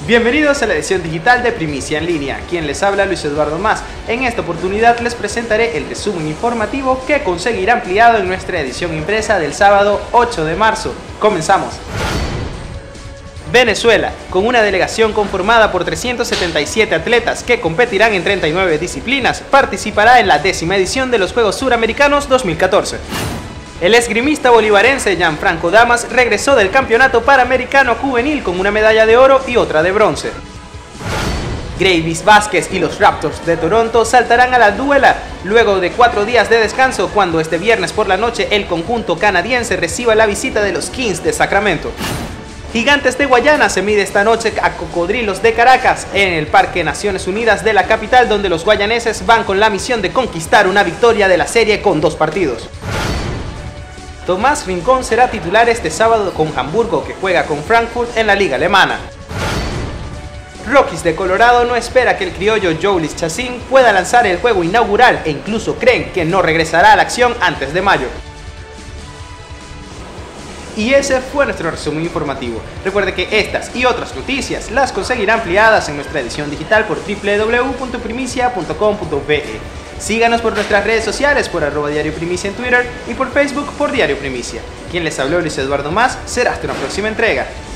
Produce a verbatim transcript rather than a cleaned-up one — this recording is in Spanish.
Bienvenidos a la edición digital de Primicia en Línea, quien les habla Luis Eduardo Mas. En esta oportunidad les presentaré el resumen informativo que conseguirá ampliado en nuestra edición impresa del sábado ocho de marzo. Comenzamos. Venezuela, con una delegación conformada por trescientos setenta y siete atletas que competirán en treinta y nueve disciplinas, participará en la décima edición de los Juegos Suramericanos dos mil catorce. El esgrimista bolivarense Gianfranco Damas regresó del Campeonato Panamericano Juvenil con una medalla de oro y otra de bronce. Greivis Vázquez y los Raptors de Toronto saltarán a la duela luego de cuatro días de descanso cuando este viernes por la noche el conjunto canadiense reciba la visita de los Kings de Sacramento. Gigantes de Guayana se mide esta noche a Cocodrilos de Caracas en el Parque Naciones Unidas de la capital, donde los guayaneses van con la misión de conquistar una victoria de la serie con dos partidos. Tomás Rincón será titular este sábado con Hamburgo, que juega con Frankfurt en la liga alemana. Rockies de Colorado no espera que el criollo Jhoulys Chacín pueda lanzar el juego inaugural e incluso creen que no regresará a la acción antes de mayo. Y ese fue nuestro resumen informativo. Recuerde que estas y otras noticias las conseguirá ampliadas en nuestra edición digital por w w w punto primicia punto com punto be. Síganos por nuestras redes sociales por arroba Diario Primicia en Twitter y por Facebook por Diario Primicia. Quien les habló, Luis Eduardo Mas, será hasta una próxima entrega.